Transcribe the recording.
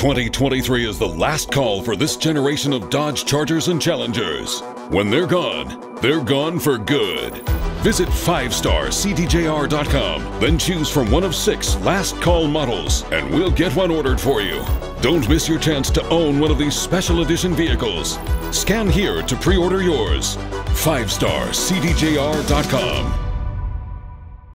2023 is the last call for this generation of Dodge Chargers and Challengers. When they're gone for good. Visit 5starcdjr.com, then choose from one of 6 last call models, and we'll get one ordered for you. Don't miss your chance to own one of these special edition vehicles. Scan here to pre-order yours. 5starcdjr.com.